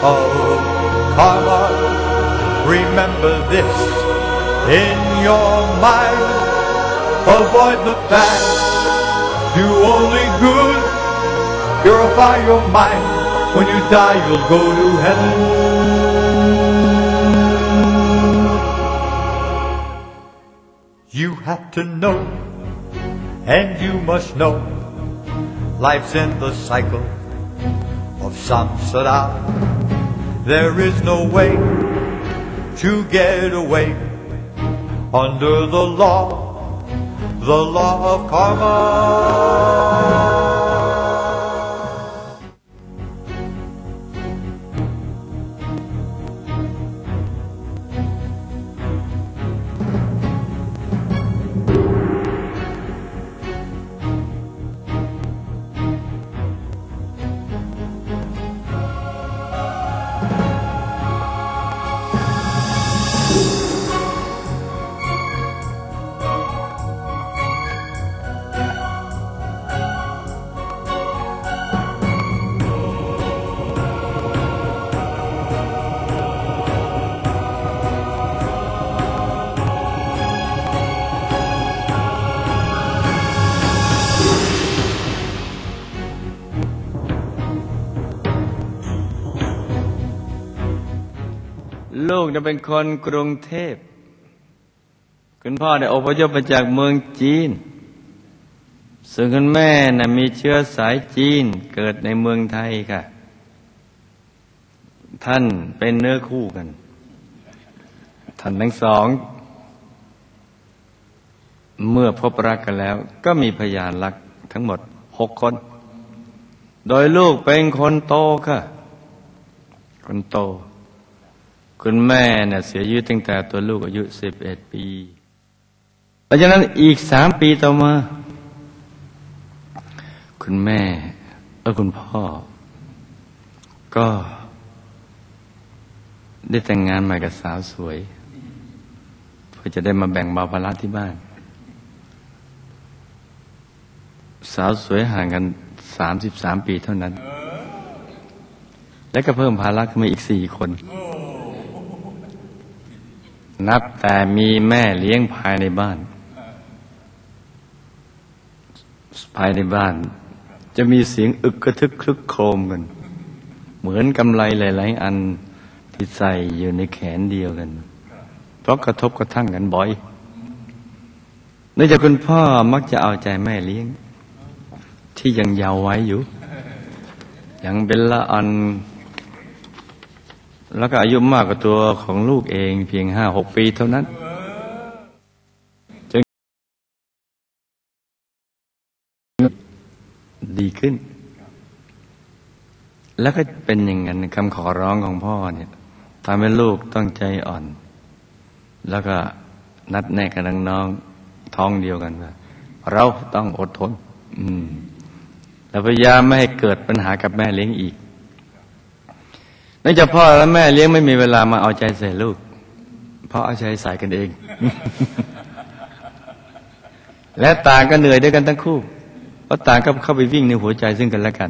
of karma. Remember this in your mind. Avoid the bad, do only good. Purify your mind. When you die, you'll go to heaven. You have to know, and you must know, life's in the cycle of samsara. There is no way to get away under the law of karma. ลูกจะเป็นคนกรุงเทพคุณพ่อได้อพยพมาจากเมืองจีนส่วนคุณแม่น่ะมีเชื้อสายจีนเกิดในเมืองไทยค่ะท่านเป็นเนื้อคู่กันท่านทั้งสองเมื่อพบรักกันแล้วก็มีพยานรักทั้งหมด6 คนโดยลูกเป็นคนโตค่ะคนโตคุณแม่เนี่ยเสียชีวิตตั้งแต่ตัวลูกอายุ11 ปีหลังจากนั้นอีก3 ปีต่อมาคุณแม่และคุณพ่อก็ได้แต่งงานใหม่กับสาวสวยเพื่อจะได้มาแบ่งเบาภาระที่บ้านสาวสวยห่างกัน33 ปีเท่านั้นและก็เพิ่มภาระขึ้นมาอีก4 คนนับแต่มีแม่เลี้ยงภายในบ้านจะมีเสียงอึกกระทึกคลึกโครมกันเหมือนกำไลหลายๆอันที่ใส่อยู่ในแขนเดียวกันเพราะกระทบกระทั่งกันบ่อยเนื่องจากคุณพ่อมักจะเอาใจแม่เลี้ยงที่ยังเยาว์ไว้อยู่ยังเป็นละอ่อนแล้วก็อายุมากกว่าตัวของลูกเองเพียง5-6 ปีเท่านั้นจึงดีขึ้นแล้วก็เป็นอย่างนั้นคำขอร้องของพ่อเนี่ยทำให้ลูกต้องใจอ่อนแล้วก็นัดแนะกับน้องๆท้องเดียวกันว่าเราต้องอดทนแล้วพยายามไม่ให้เกิดปัญหากับแม่เลี้ยงอีกเนื่องจากพ่อและแม่เลี้ยงไม่มีเวลามาเอาใจใส่ลูกเพราะเอาใจใส่กันเอง และต่างก็เหนื่อยด้วยกันทั้งคู่เพราะต่างก็เข้าไปวิ่งในหัวใจซึ่งกันและกัน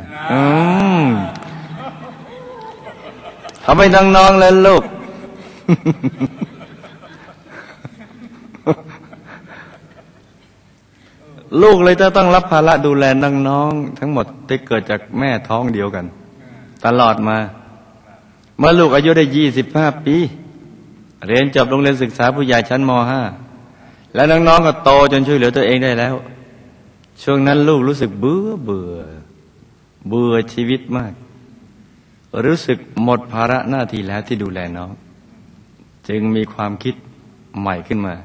เอาไปน้องๆแล้วลูก ลูกเลยจะต้องรับภาระดูแลน้องๆทั้งหมดที่เกิดจากแม่ท้องเดียวกันตลอดมาเมื่อลูกอายุได้25 ปีเรียนจบโรงเรียนศึกษาผู้ใหญ่ชั้นม.5 และน้องๆก็โตจนช่วยเหลือตัวเองได้แล้วช่วงนั้นลูกรู้สึกเบื่อชีวิตมากรู้สึกหมดภาระหน้าที่แล้วที่ดูแลน้องจึงมีความคิดใหม่ขึ้นมา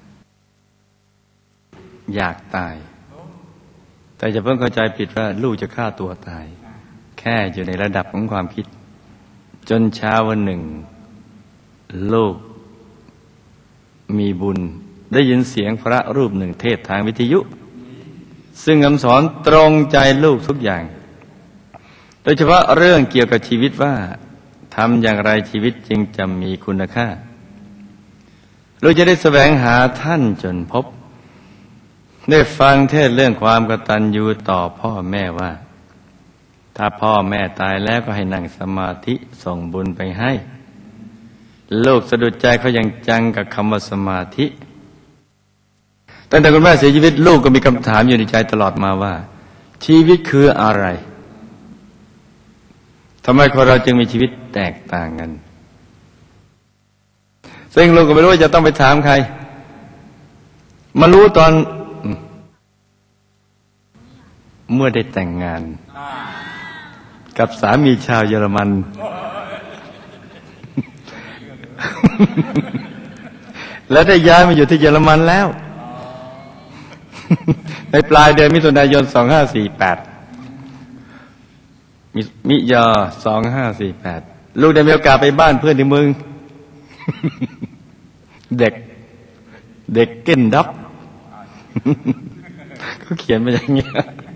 อยากตายแต่อย่าเพิ่งเข้าใจผิดว่าลูกจะฆ่าตัวตายแค่อยู่ในระดับของความคิดจนเช้าวันหนึ่งลูกมีบุญได้ยินเสียงพระรูปหนึ่งเทศทางวิทยุซึ่งคำสอนตรงใจลูกทุกอย่างโดยเฉพาะเรื่องเกี่ยวกับชีวิตว่าทำอย่างไรชีวิตจึงจะมีคุณค่าลูกจะได้แสวงหาท่านจนพบได้ฟังเทศเรื่องความกตัญญูต่อพ่อแม่ว่าถ้าพ่อแม่ตายแล้วก็ให้นั่งสมาธิส่งบุญไปให้ลูกสะดุดใจเขาอย่างจังกับคำว่าสมาธิตั้งแต่คุณแม่เสียชีวิตลูกก็มีคำถามอยู่ในใจตลอดมาว่าชีวิตคืออะไรทำไมคนเราจึงมีชีวิตแตกต่างกันซึ่งลูกก็ไม่รู้ว่าจะต้องไปถามใครมารู้ตอนเมื่อได้แต่งงานกับสามีชาวเยอรมันแล้วได้ย้ายมาอยู่ที่เยอรมันแล้วในปลายเดือนมิถุนายน 2548 มิยอ 2548 ลูกได้มีโอกาสไปบ้านเพื่อนที่เมืองเด็กกินด็อกเขาเขียนมาอย่างนี้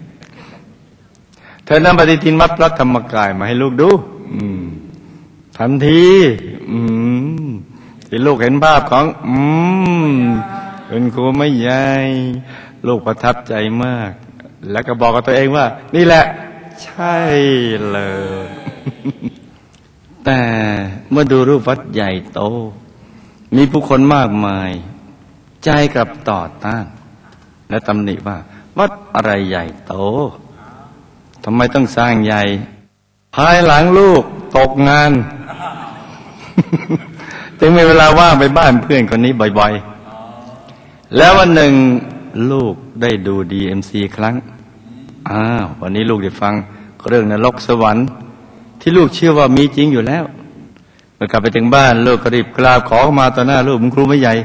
เธอนำปฏิทินวัดพระธรรมกายมาให้ลูกดูทันทีที่ลูกเห็นภาพของเป็นครูไม่ใหญ่ลูกประทับใจมากแล้วก็บอกกับตัวเองว่านี่แหละใช่เลยแต่เมื่อดูรูปวัดใหญ่โตมีผู้คนมากมายใจกลับต่อต้านและตำหนิว่าวัดอะไรใหญ่โตทำไมต้องสร้างใหญ่ภายหลังลูกตกงานจึงมีเวลาว่างไปบ้านเพื่อนคนนี้บ่อยๆแล้ววันหนึ่งลูกได้ดู DMC ครั้งวันนี้ลูกได้ฟังเรื่องนรกสวรรค์ที่ลูกเชื่อว่ามีจริงอยู่แล้วเมื่อกลับไปถึงบ้านลูกก็รีบกราบขอเข้ามาต่อหน้าลูกมึงครูไม่ใหญ่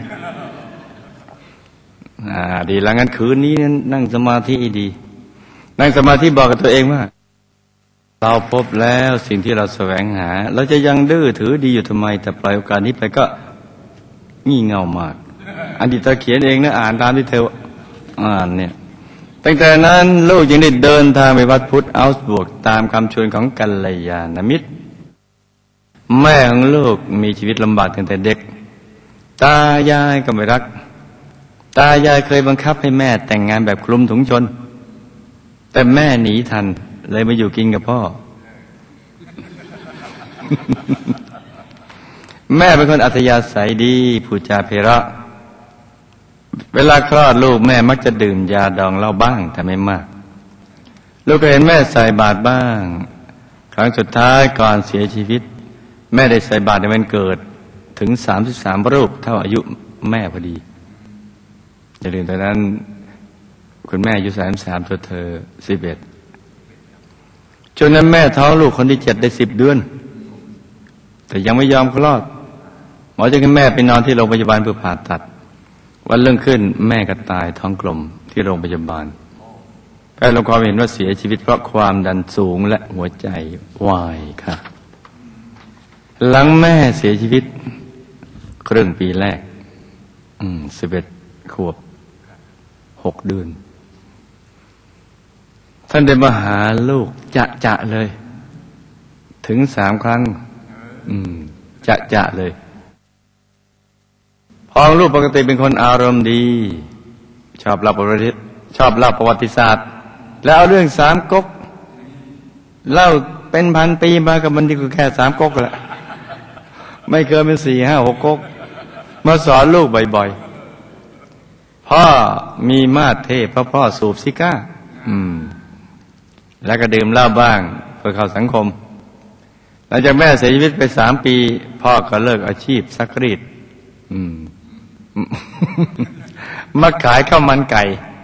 ดีแล้วงั้นคืนนี้นั่งสมาธิดีนั่งสมาธิบอกกับตัวเองว่าเราพบแล้วสิ่งที่เราแสวงหาเราจะยังดื้อถือดีอยู่ทำไมแต่ปล่อยโอกาสนี้ไปก็งี่เง่ามากอันที่เธอเขียนเองนะอ่านตามที่เธออ่านเนี่ยตั้งแต่นั้นลูกยังได้เดินทางไปวัดพุทธอัลส์บวกตามคำชวนของกัลยาณมิตรแม่ของลูกมีชีวิตลำบากตั้งแต่เด็กตายายก็ไม่รักตายายเคยบังคับให้แม่แต่งงานแบบคลุมถุงชนแต่แม่หนีทันเลยมาอยู่กินกับพ่อ แม่เป็นคนอัธยาศัยดีพูดจาเพเราะเวลาคลอดลูกแม่มักจะดื่มยาดองเหล้าบ้างแต่ไม่มากลูกก็เห็นแม่ใส่บาตรบ้างครั้งสุดท้ายก่อนเสียชีวิตแม่ได้ใส่บาตรในวันเกิดถึง33รูปเท่าอายุแม่พอดีอย่าลืมตอนนั้นคุณแม่อายุ33ตัวเธอ11จนนั้นแม่ท้องลูกคนที่7ได้10เดือนแต่ยังไม่ยอมคลอดหมอจึงให้แม่ไปนอนที่โรงพยาบาลเพื่อผ่าตัดวันรุ่งขึ้นแม่ก็ตายท้องกลมที่โรงพยาบาลแพทย์ลงความเห็นว่าเสียชีวิตเพราะความดันสูงและหัวใจวายค่ะหลังแม่เสียชีวิตครึ่งปีแรก11 ขวบ 6 เดือนท่านได้มาหาลูกจะเลยถึง3 ครั้งจะเลยพอลูกปกติเป็นคนอารมณ์ดีชอบเล่าประวัติศาสตร์แล้วเอาเรื่อง3 ก๊กเล่าเป็นพันปีมากับมันที่คือแค่3 ก๊กแหละไม่เคยเป็น4, 5, 6 ก๊กมาสอนลูกบ่อยๆพ่อมีมาสเทพเพราะพ่อสูบซิก้าแล้วก็ดื่มเหล้าบ้างเพื่อเข้าสังคมหลังจากแม่เสียชีวิตไป3 ปีพ่อก็เลิกอาชีพซักรีดมาขายข้าวมันไก่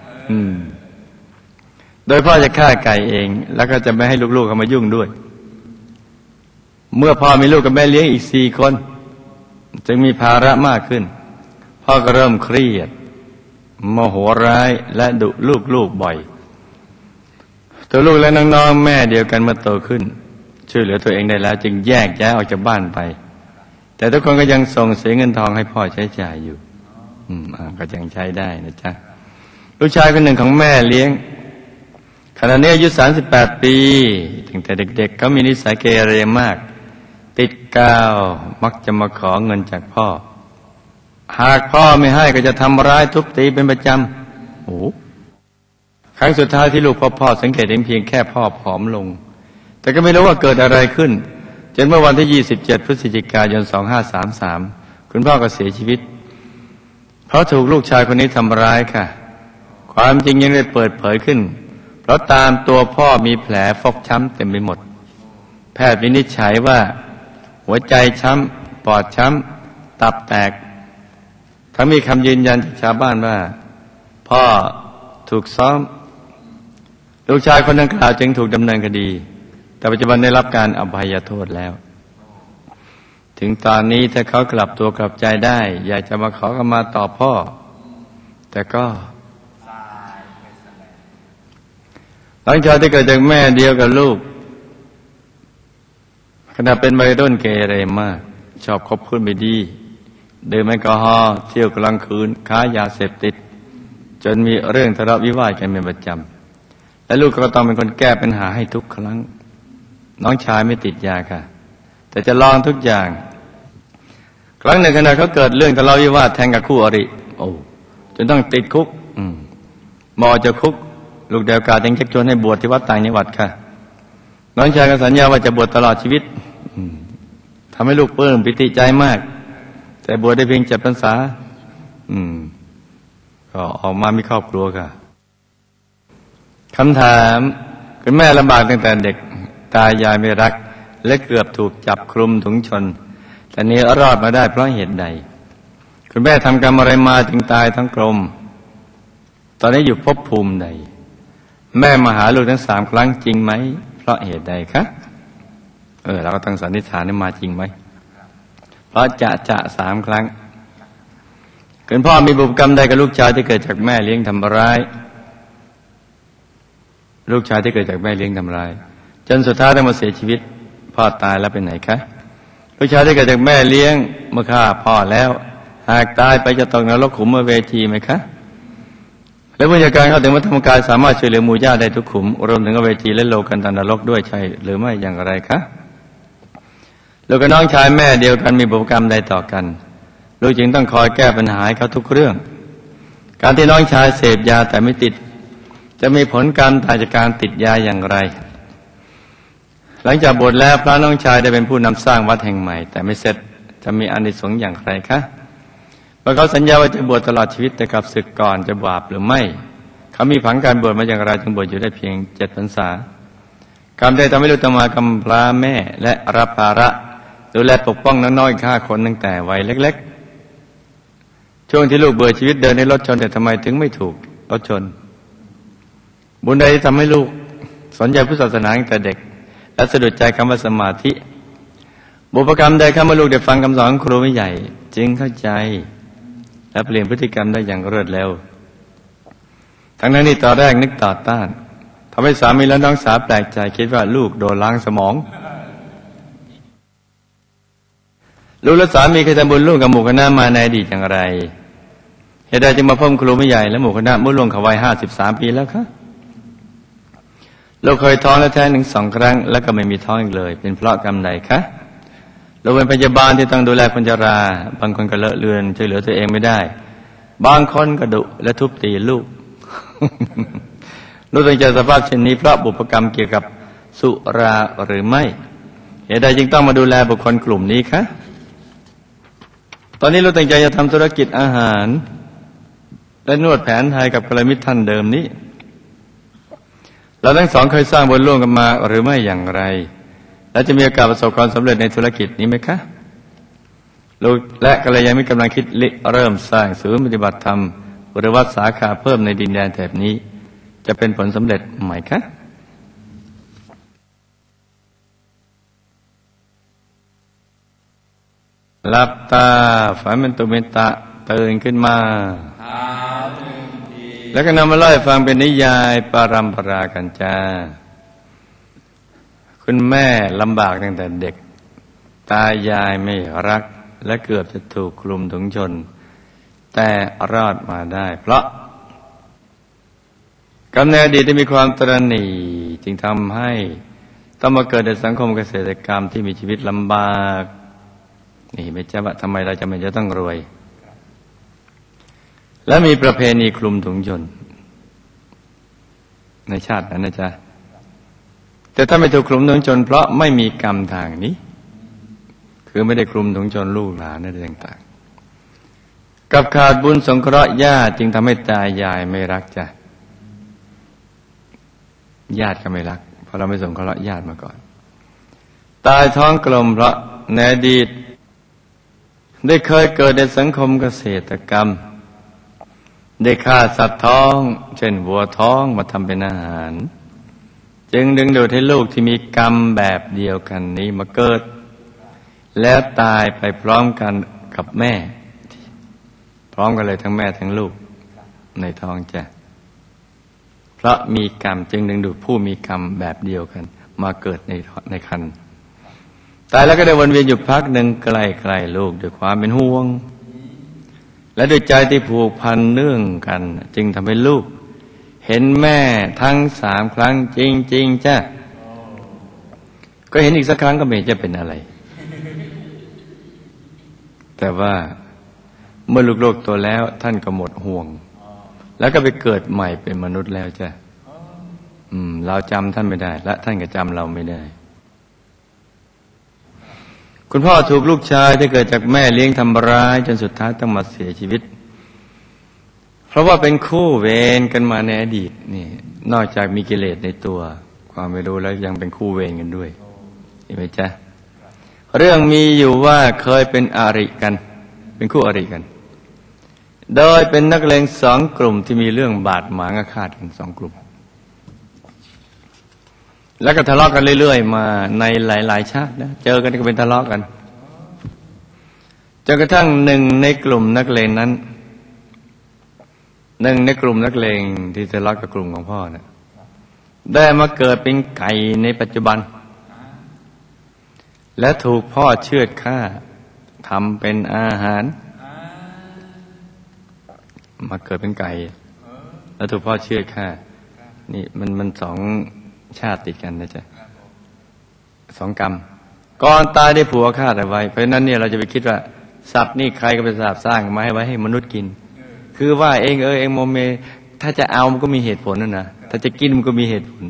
โดยพ่อจะฆ่าไก่เองแล้วก็จะไม่ให้ลูกๆเข้ามายุ่งด้วยเมื่อพ่อมีลูกกับแม่เลี้ยงอีก4 คนจึงมีภาระมากขึ้นพ่อก็เริ่มเครียดโมโหร้ายและดุลูกบ่อยตัวลูกและน้องๆแม่เดียวกันเมื่อโตขึ้นช่วยเหลือตัวเองได้แล้วจึงแยกย้ายออกจากบ้านไปแต่ทุกคนก็ยังส่งเสียเงินทองให้พ่อใช้จ่ายอยู่ก็ยังใช้ได้นะจ๊ะลูกชายคนหนึ่งของแม่เลี้ยงขณะนี้อายุ38 ปีตั้งแต่เด็กๆเขามีนิสัยเกเรมากติดกาวมักจะมาขอเงินจากพ่อหากพ่อไม่ให้ก็จะทำร้ายทุบตีเป็นประจำครั้งสุดท้ายที่ลูกพ่อสังเกตเห็นเพียงแค่พ่อผอมลงแต่ก็ไม่รู้ว่าเกิดอะไรขึ้นจนเมื่อวันที่ 27 พฤศจิกายน 2533 คุณพ่อก็เสียชีวิตเพราะถูกลูกชายคนนี้ทำร้ายค่ะความจริงยังได้เปิดเผยขึ้นเพราะตามตัวพ่อมีแผลฟกช้ำเต็มไปหมดแพทย์วินิจฉัยว่าหัวใจช้ำปอดช้ำตับแตกทั้งมีคำยืนยันจากชาวบ้านว่าพ่อถูกซ้อมลูกชายคนดังกล่าวจึงถูกดำเนินคดีแต่ปัจจุบันได้รับการอภัยโทษแล้วถึงตอนนี้ถ้าเขากลับตัวกลับใจได้อยากจะมาขอขมาต่อพ่อแต่ก็หลังจากที่เกิดจากแม่เดียวกับลูกขณะเป็นวัยรุ่นเกเรมากชอบคบเพื่อนไม่ดีดื่มแอลกอฮอล์เที่ยวกลางคืนค้ายาเสพติดจนมีเรื่องทะเลาะวิวาทกันเป็นประจำและลูกก็ต้องเป็นคนแก้ปัญหาให้ทุกครั้งน้องชายไม่ติดยาค่ะแต่จะลองทุกอย่างครั้งหนึ่งขณะเขาเกิดเรื่องทะเลาะวิวาทแทงกับคู่อริจนต้องติดคุกหมอจะคุกลูกเดียวกาจึงชักชวนให้บวชที่วัดต่างจังหวัดค่ะน้องชายก็สัญญาว่าจะบวชตลอดชีวิตทำให้ลูกปลื้มปิติใจมากแต่บวชได้เพียง7 พรรษาก็ออกมามีครอบครัวค่ะคำถามคุณแม่ลำบากตั้งแต่เด็กตายายไม่รักและเกือบถูกจับคลุมถุงชนแต่นี้รอดมาได้เพราะเหตุใดคุณแม่ทำกรรมอะไรมาถึงตายทั้งกลมตอนนี้อยู่ภพภูมิใดแม่มาหาลูกทั้ง3 ครั้งจริงไหมเพราะเหตุใดคะเราก็ต้องสันนิษฐานว่ามาจริงไหมเพราะจะ3 ครั้งคุณพ่อมีบุพกรรมใดกับลูกชายที่เกิดจากแม่เลี้ยงทำร้ายลูกชายที่เกิดจากแม่เลี้ยงทำร้ายจนสุดท้ายต้องมาเสียชีวิตพ่อตายแล้วเป็นไหนคะลูกชายที่เกิดจากแม่เลี้ยงเมื่อฆ่าพ่อแล้วหากตายไปจะตกนรกขุมเวทีไหมคะและวิญญาณเข้าถึงวัฏฏมกายสามารถช่วยเหลือหมู่ญาติได้ทุกขุมรวมถึงเวทีและโลกันตนรกด้วยใช่หรือไม่อย่างไรคะลูกกับน้องชายแม่เดียวกันมีบุพกรรมใดต่อกันลูกจึงต้องคอยแก้ปัญหาให้เขาทุกเรื่องการที่น้องชายเสพยาแต่ไม่ติดจะมีผลกรรมต่างจากการติดยาอย่างไรหลังจากบวชแล้วพระน้องชายได้เป็นผู้นำสร้างวัดแห่งใหม่แต่ไม่เสร็จจะมีอานิสงส์อย่างไรคะเมื่อเขาสัญญาว่าจะบวชตลอดชีวิตแต่กลับศึกก่อนจะบาปหรือไม่เขามีผังการบวชมาอย่างไรจึงบวชอยู่ได้เพียง7 พรรษากรรมใดทำให้ลูกต้องมากำพร้าแม่และรับภาระดูแลปกป้องน้อยๆ5 คนตั้งแต่วัยเล็กๆช่วงที่ลูกเบื่อชีวิตเดินในรถชนแต่ทำไมถึงไม่ถูกรถชนบุญใดทำให้ลูกสนใจพุทธศาสนาตั้งแต่เด็กและสะดุดใจคำว่าสมาธิบุพกรรมใดข้าเมื่อลูกได้ฟังคำสอนของครูไม่ใหญ่จึงเข้าใจและเปลี่ยนพฤติกรรมได้อย่างรวดเร็วทั้งนั้นที่ตอนแรกนึกต่อต้านทำให้สามีและน้องสาวแปลกใจคิดว่าลูกโดนล้างสมองลูกและสามีเคยทำบุญร่วมกับหมู่คณะมาในอดีตอย่างไรเหตุใดจึงมาเพิ่มครูไม่ใหญ่และหมู่คณะเมื่อล่วงเขาวัย53 ปีแล้วคะเราเคยท้องและแท้งถึง2 ครั้งแล้วก็ไม่มีท้องอีกเลยเป็นเพราะกรรมใดคะเราเป็นพยาบาลที่ต้องดูแลคนชราบางคนก็เลอะเลือนช่วยเหลือตัวเองไม่ได้บางคนก็ดุและทุบตีลูก ลูกต้องเจอสภาพเช่นนี้เพราะบุพกรรมเกี่ยวกับสุราหรือไม่เหตุใดจึงต้องมาดูแลบุคคลกลุ่มนี้คะตอนนี้เราตั้งใจจะทำธุรกิจอาหารและนวดแผนไทยกับกัลยาณมิตรท่านเดิมนี้เราทั้งสองเคยสร้างบุญร่วมกันมาหรือไม่อย่างไรและจะมีโอกาสประสบความสำเร็จในธุรกิจนี้ไหมคะลูกและกัลยาณมิตรกำลังคิดเริ่มสร้างศูนย์ปฏิบัติธรรมหรือวัดสาขาเพิ่มในดินแดนแถบนี้จะเป็นผลสำเร็จไหมคะหลับตาฝันเป็นตุเมตะตื่นขึ้นมาแล้วก็นำมาเล่าให้ฟังเป็นนิยายปรัมปรากันจ้าคุณแม่ลำบากตั้งแต่เด็กตายายไม่รักและเกือบจะถูกคลุมถุงชนแต่รอดมาได้เพราะกรรมในอดีตได้มีความตระหนี่จึงทำให้ต้องมาเกิดในสังคมเกษตรกรรมที่มีชีวิตลำบากนี่ไม่ใช่ว่าทำไมเราจำเป็นจะต้องรวยและมีประเพณีคลุมถุงชนในชาตินั้นนะจ๊ะแต่ถ้าไม่ถูกคลุมถุงชนเพราะไม่มีกรรมทางนี้คือไม่ได้คลุมถุงชนลูกหลานอะไรต่างๆกับขาดบุญสงเคราะห์ญาติจึงทำให้ตายายไม่รักจ้ะญาติก็ไม่รักเพราะเราไม่สงเคราะห์ญาติมาก่อนตายท้องกลมเพราะในอดีตได้เคยเกิดในสังคมเกษตรกรรมได้ฆ่าสัตว์ท้องเช่นวัวท้องมาทำเป็นอาหารจึงดึงดูดให้ลูกที่มีกรรมแบบเดียวกันนี้มาเกิดแล้วตายไปพร้อมกันกับแม่พร้อมกันเลยทั้งแม่ทั้งลูกในท้องจ้ะเพราะมีกรรมจึงดึงดูดผู้มีกรรมแบบเดียวกันมาเกิดในครรภ์ตายแล้วก็ได้วนเวียนอยู่พักหนึ่งใกล้ๆลูกด้วยความเป็นห่วงและด้วยใจที่ผูกพันเนื่องกันจึงทำให้ลูกเห็นแม่ทั้ง3 ครั้งจริงๆจ้ะก็เห็นอีกสักครั้งก็ไม่จะเป็นอะไรแต่ว่าเมื่อลูกๆโตแล้วท่านก็หมดห่วงแล้วก็ไปเกิดใหม่เป็นมนุษย์แล้วจ้ะเราจำท่านไม่ได้และท่านก็จำเราไม่ได้คุณพ่อถูกลูกชายที่เกิดจากแม่เลี้ยงทำร้ายจนสุดท้ายต้องมาเสียชีวิตเพราะว่าเป็นคู่เวรกันมาในอดีตนี่นอกจากมีกิเลสในตัวความไม่รู้แล้วยังเป็นคู่เวรกันด้วยเห็นไหมจ๊ะเรื่องมีอยู่ว่าเคยเป็นอริกันเป็นคู่อริกันโดยเป็นนักเลง2 กลุ่มที่มีเรื่องบาดหมางอาฆาตกัน2 กลุ่มแล้วก็ทะเลาะกันเรื่อยๆมาในหลายๆชาตินะเจอกันก็เป็นทะเลาะกันจนกระทั่งหนึ่งในกลุ่มนักเลงนั้นหนึ่งในกลุ่มนักเลงที่ทะเลาะกับกลุ่มของพ่อนะได้มาเกิดเป็นไก่ในปัจจุบันและถูกพ่อเชือดฆ่าทำเป็นอาหารมาเกิดเป็นไก่แล้วถูกพ่อเชือดฆ่านี่มัน2 ชาติติดกันนะจ๊ะ2 กรรมก่อนตายได้ผัวฆ่าแต่ไว้เพราะฉะนั้นเนี่ยเราจะไปคิดว่าสัตว์นี่ใครก็ไปสร้างมาให้ไว้ให้มนุษย์กินคือว่าเองโมเมถ้าจะเอามันก็มีเหตุผลนะถ้าจะกินมันก็มีเหตุผล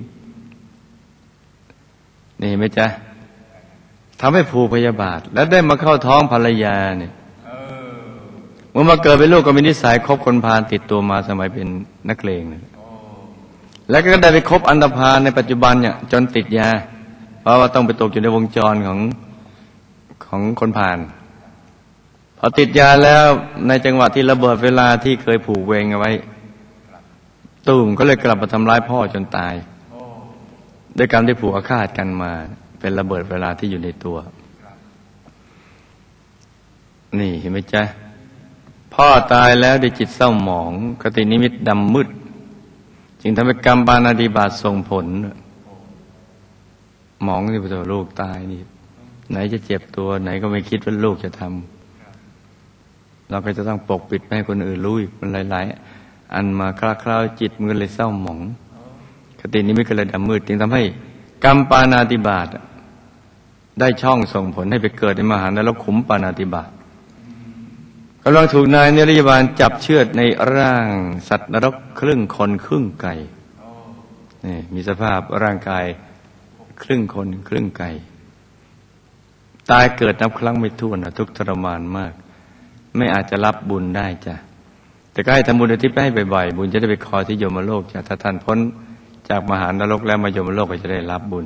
นี่เห็นไหมจ๊ะทำให้ผูกพยาบาทแล้วได้มาเข้าท้องภรรยาเนี่ยเมื่อมาเกิดเป็นลูกก็มีนิสัยคบคนพาลติดตัวมาสมัยเป็นนักเลงเนี่ยแล้วก็ได้ไปคบอันธพาลในปัจจุบันเนี่ยจนติดยาเพราะว่าต้องไปตกอยู่ในวงจรของคนพาลพอติดยาแล้วในจังหวะที่ระเบิดเวลาที่เคยผูกเวรเอาไว้ตุ้มก็เลยกลับมาทำร้ายพ่อจนตายด้วยกรรมที่ผูกอาฆาตกันมาเป็นระเบิดเวลาที่อยู่ในตัวนี่เห็นไหมจ๊ะพ่อตายแล้วได้จิตเศร้าหมองคตินิมิตดำมืดจึงทำให้กรรมปาณาติบาตส่งผลหมองที่ตัวลูกตายนี่ไหนจะเจ็บตัวไหนก็ไม่คิดว่าลูกจะทำเราก็จะต้องปกปิดไม่ให้คนอื่นรู้อีกมันหลายๆอันมาคลาวๆจิตมันเลยเศร้าหมองคตินิมิตก็เลยดำมืดจึงทำให้กรรมปาณาติบาตได้ช่องส่งผลให้ไปเกิดในมหานรกขุมปาณาติบาตกำลังถูกนายนิรยาบาลจับเชือดในร่างสัตว์นรกครึ่งคนครึ่งไก่นี่มีสภาพร่างกายครึ่งคนครึ่งไก่ตายเกิดนับครั้งไม่ถ้วนทุกข์ทรมานมากไม่อาจจะรับบุญได้จ้ะแต่ก็ให้ทำบุญอุทิศไปให้บ่อยๆบุญจะได้ไปคอยที่ยมโลกจ้ะถ้าท่านพ้นจากมหานรกแล้วมายมโลกก็จะได้รับบุญ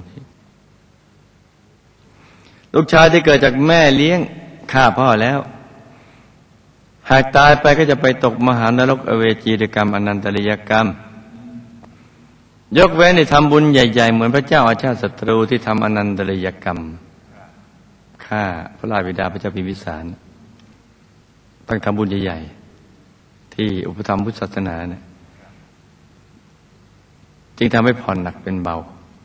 ลูกชายที่เกิดจากแม่เลี้ยงฆ่าพ่อแล้วหากตายไปก็จะไปตกมหานรกอเวจีด้วยกรรมอนันตริยกรรมยกเว้นในทำบุญใหญ่ๆเหมือนพระเจ้าอาชาติศัตรูที่ทำอนันตริยกรรมฆ่าพระราชบิดาพระเจ้าพิมพิสารต้องทำบุญใหญ่ๆที่อุปถัมภ์พุทธศาสนาเนี่ยจึงทำให้ผ่อนหนักเป็นเบา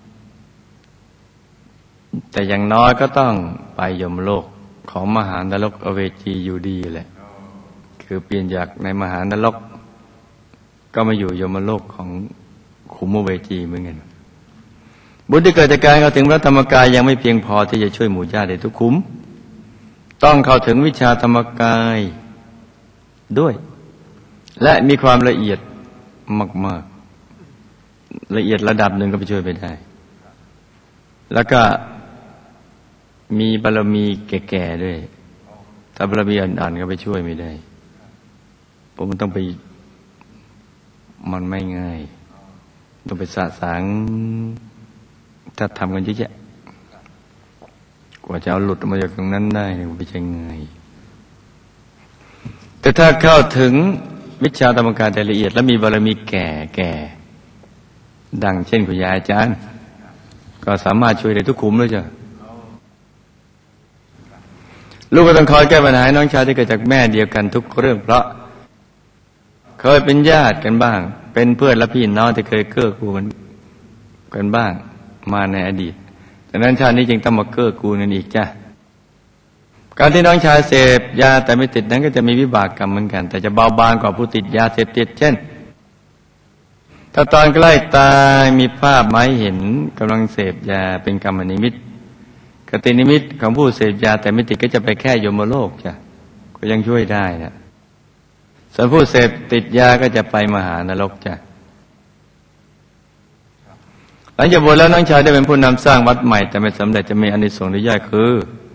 แต่อย่างน้อยก็ต้องไปยมโลกของมหานรกอเวจีอยู่ดีแหละคือเปลี่ยนจากในมหานรกก็มาอยู่ยมโลกของขุมเวจีเหมือนกันบุญที่เกิดจากการเข้าถึงพระธรรมกายยังไม่เพียงพอที่จะช่วยหมู่ญาติได้ทุกขุมต้องเข้าถึงวิชาธรรมกายด้วยและมีความละเอียดมากๆละเอียดระดับหนึ่งก็ไปช่วยไปได้แล้วก็มีบารมีแก่ๆด้วยถ้าบารมีอ่อนๆก็ไปช่วยไม่ได้เพราะมันต้องไปมันไม่ง่ายต้องไปสะสางถ้าทำกันเยอะแยะกว่าจะเอาหลุดออกมาจากตรงนั้นได้ไม่ใช่ง่ายแต่ถ้าเข้าถึงวิชาธรรมการรายละเอียดและมีบารมีแก่ดังเช่นคุณยายอาจารย์ก็สามารถช่วยได้ทุกขุมเลยจ้ะลูกก็ต้องคอยแก้ปัญหาให้น้องชายที่เกิดจากแม่เดียวกันทุกเรื่องเพราะเคยเป็นญาติกันบ้างเป็นเพื่อนและพี่น้องที่เคยเกื้อกูลกันบ้างมาในอดีตดังนั้นชาตินี้จึงต้องมาเกื้อกูลกันอีกจ้ะการที่น้องชายเสพยาแต่ไม่ติดนั้นก็จะมีวิบากกรรมเหมือนกันแต่จะเบาบางกว่าผู้ติดยาเสพติดเช่นถ้าตอนใกล้ตายมีภาพหมายเห็นกำลังเสพยาเป็นกรรมนิมิตกตินิมิตของผู้เสพยาแต่ไม่ติดก็จะไปแค่ยมโลกจ้ะก็ยังช่วยได้นะส่วนผู้เสพติดยาก็จะไปมหานรกจ้ะหลังจากบวชแล้วน้องชายได้เป็นผู้นำสร้างวัดใหม่แต่ไม่สำเร็จจะมีอานิสงส์ที่ใหญ่คือ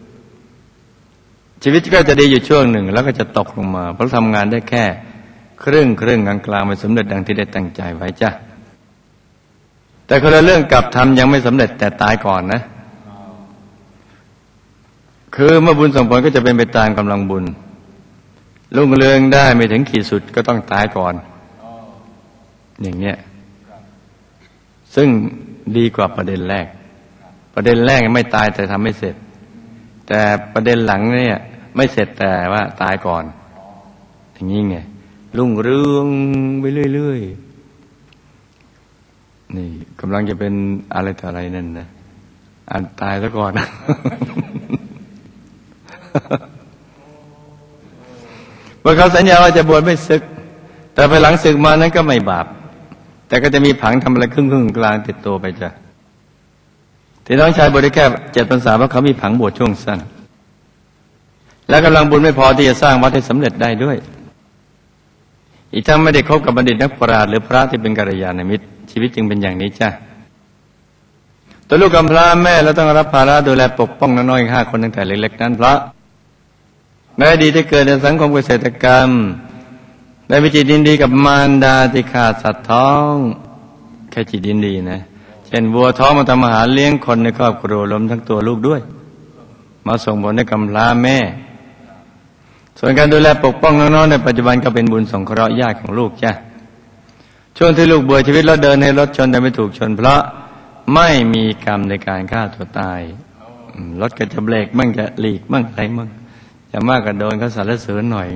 ชีวิตก็จะดีอยู่ช่วงหนึ่งแล้วก็จะตกลงมาเพราะทำงานได้แค่ครึ่งกลางไม่สำเร็จดังที่ได้ตั้งใจไว้จ้ะแต่คนละเรื่องกับทำยังไม่สำเร็จแต่ตายก่อนนะคือเมื่อบุญส่งผลก็จะเป็นไปตามกำลังบุญรุ่งเรืองได้ไม่ถึงขีดสุดก็ต้องตายก่อนอย่างเงี้ยซึ่งดีกว่าประเด็นแรกไม่ตายแต่ทำไม่เสร็จแต่ประเด็นหลังเนี่ยไม่เสร็จแต่ว่าตายก่อนอย่างนี้ไงรุ่งเรืองไปเรื่อยๆนี่กำลังจะเป็นอะไรต่ออะไรนั่นนะอ่านตายซะก่อน เมื่อเขาสัญญาว่าจะบวชไม่ศึกแต่ภายหลังศึกมานั้นก็ไม่บาปแต่ก็จะมีผังทำอะไรครึ่งกลางติดตัวไปจ้ะที่น้องชายบวชได้แค่7 พรรษาเพราะเขามีผังบวชช่วงสั้นและกำลังบุญไม่พอที่จะสร้างวัดให้สำเร็จได้ด้วยอีกทั้งไม่ได้คบกับบัณฑิตนักปราชญ์หรือพระที่เป็นกัลยาณมิตรชีวิตจึงเป็นอย่างนี้จ้ะตัวลูกกำพร้าแม่แล้วต้องรับภาระดูแลปกป้องน้อยๆ5 คนตั้งแต่เล็กๆนั้นเพราะในอดีตที่เกิดในสังคมเกษตรกรรมได้มีจิตยินดีกับมารดาที่ฆ่าสัตว์ท้องแค่จิตยินดีนะเช่นวัวท้องมาทำอาหารเลี้ยงคนในครอบครัวรวมทั้งตัวลูกด้วยมาส่งผลให้กำพร้าแม่ส่วนการดูแลปกป้องน้องๆในปัจจุบันก็เป็นบุญสงเคราะห์ญาติของลูกจ้ะช่วงที่ลูกบวชชีวิตแล้วเดินให้รถชนแต่ไม่ถูกชนเพราะไม่มีกรรมในการฆ่าตัวตายรถก็จะเบรกมั่งจะหลีกมั่งอะไรมั่งจะมากก็โดนเขาสรรเสริญหน่อย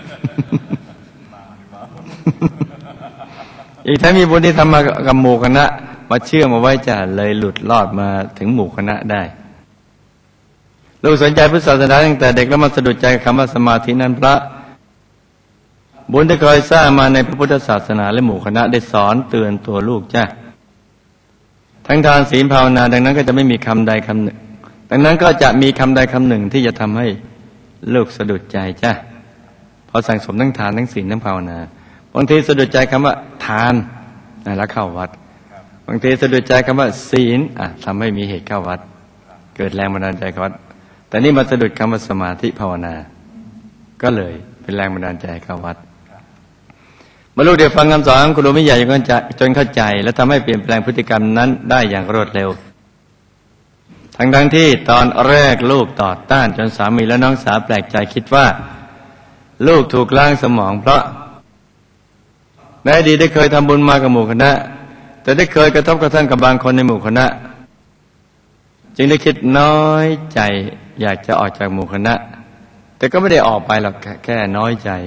อีกทั้งมีบุญที่ทำมากับหมู่คณะมาเชื่อมาไว้จะเลยหลุดรอดมาถึงหมู่คณะได้ลูกสนใจพุทธศาสนาตั้งแต่เด็กแล้วมาสะดุดใจคำว่าสมาธินั้นพระบุญที่เคยสร้างมาในพระพุทธศาสนาและหมู่คณะได้สอนเตือนตัวลูกจ้ะทั้งทานศีลภาวนาดังนั้นก็จะไม่มีคำใดคำหนึ่งดังนั้นก็จะมีคำใดคำหนึ่งที่จะทำให้ลูกสะดุดใจจ้ะพอสั่งสมทั้งทานทั้งศีลทั้งภาวนาบางทีสะดุดใจคำว่าทานแล้วเข้าวัดบางทีสะดุดใจคำว่าศีลทำให้มีเหตุเข้าวัดเกิดแรงบันดาลใจเข้าวัดแต่นี่มาสะดุดคำว่าสมาธิภาวนาก็เลยเป็นแรงบันดาลใจเข้าวัดเมื่อลูกได้ฟังคำสอนของครูมิใหญ่จนเข้าใจและทำให้เปลี่ยนแปลงพฤติกรรมนั้นได้อย่างรวดเร็วทั้งที่ตอนแรกลูกต่อต้านจนสามีและน้องสาวแปลกใจคิดว่าลูกถูกล้างสมองเพราะในอดีตได้เคยทำบุญมากับหมู่คณะแต่ได้เคยกระทบกระทั่งกับบางคนในหมู่คณะจึงได้คิดน้อยใจอยากจะออกจากหมู่คณะแต่ก็ไม่ได้ออกไปหรอกแค่น้อยใจ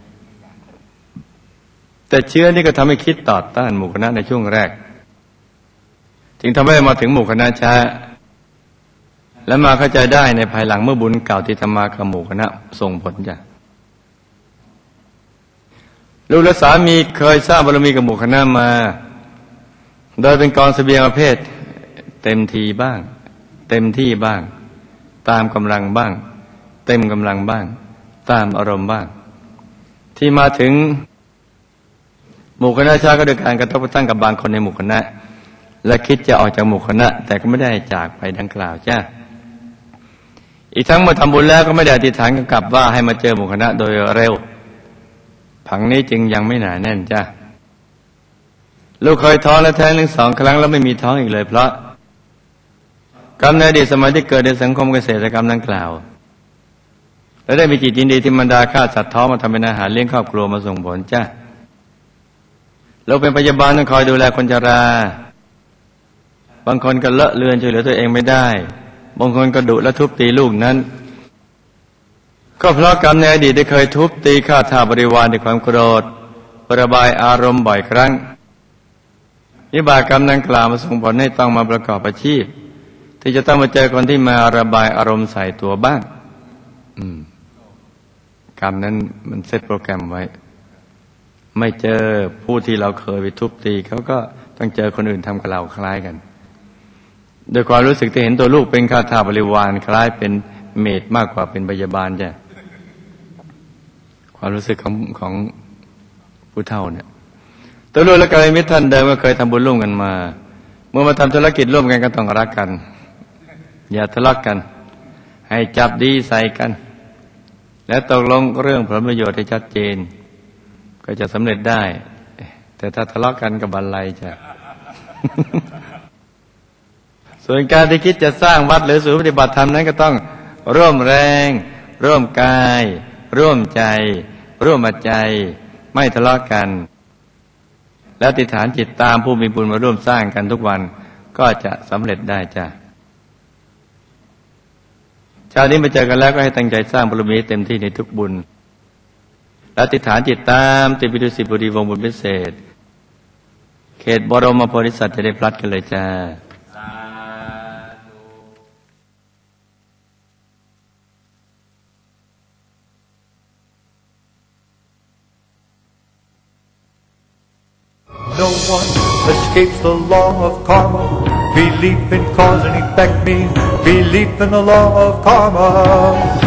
แต่เชื้อนี่ก็ทำให้คิดต่อต้านหมู่คณะในช่วงแรกจึงทำให้มาถึงหมู่คณะช้าและมาเข้าใจได้ในภายหลังเมื่อบุญเก่าที่ทำมากับหมู่คณะส่งผลจ้ะลูกและสามีเคยสร้างบารมีกับหมู่คณะมาโดยเป็นกองเสบียงประเภทเต็มทีบ้างเต็มที่บ้างตามกำลังบ้างเต็มกำลังบ้างตามอารมณ์บ้างที่มาถึงหมู่คณะช้าก็โดยการกระทบกระทั่งกับบางคนในหมู่คณะและคิดจะออกจากหมู่คณะแต่ก็ไม่ได้จากไปดังกล่าวจ้าอีกทั้งเมื่อทำบุญแล้วก็ไม่ได้อธิษฐานกลับว่าให้มาเจอหมู่คณะโดยเร็วผังนี้จึงยังไม่หนาแน่นจ้าลูกเคยท้องและแท้งถึง2 ครั้งแล้วไม่มีท้องอีกเลยเพราะกรรมในอดีตสมัยที่เกิดในสังคมเกษตรกรรมดังกล่าวและได้มีจิตยินดีที่มารดาฆ่าสัตว์ท้องมาทำเป็นอาหารเลี้ยงครอบครัวมาส่งผลจ้าเราเป็นพยาบาลต้องคอยดูแลคนชราบางคนก็เลอะเลือนช่วยเหลือตัวเองไม่ได้บางคนก็ดุและทุบตีลูกนั้นก็เพราะกรรมในอดีตได้เคยทุบตีฆ่าทาสบริวารด้วยความโกรธระบายอารมณ์บ่อยครั้งวิบากกรรมดังกล่าวมาส่งผลให้ต้องมาประกอบอาชีพที่จะต้องมาเจอคนที่มาระบายอารมณ์ใส่ตัวบ้างกรรมนั้นมันเซตโปรแกรมไว้ไม่เจอผู้ที่เราเคยไปทุบตีเขาก็ต้องเจอคนอื่นทำกับเราคล้ายกันโดยความรู้สึกที่เห็นตัวลูกเป็นข้าทาสบริวารคล้ายเป็นเมดมากกว่าเป็นพยาบาลจ้ะความรู้สึกของผู้เฒ่าเนี่ยตัวลูกและกัลยาณมิตรท่านเดิมก็เคยทำบุญร่วมกันมาเมื่อมาทำธุรกิจร่วมกันก็ต้องรักกันอย่าทะเลาะกันให้จับดีใส่กันและตกลงเรื่องผลประโยชน์ให้ชัดเจนก็จะสำเร็จได้แต่ถ้าทะเลาะกันกับบันไลจะ ส่วนการที่คิดจะสร้างวัดหรือศูนย์ปฏิบัติธรรมนั้นก็ต้องร่วมแรงร่วมกายร่วมใจร่วมใจไม่ทะเลาะกันแล้วอธิษฐานจิตตามผู้มีบุญมาร่วมสร้างกันทุกวันก็จะสำเร็จได้จ้ะชาตินี้มาเจอกันแล้วก็ให้ตั้งใจสร้างบารมีเต็มที่ในทุกบุญและอธิษฐานจิตตามติปิดุสิบุรีวงบุญพิเศษเขตบรมโพธิสัตว์จะได้พลัดกันเลยจ้า No one escapes the law of karma. Belief in cause and effect means belief in the law of karma.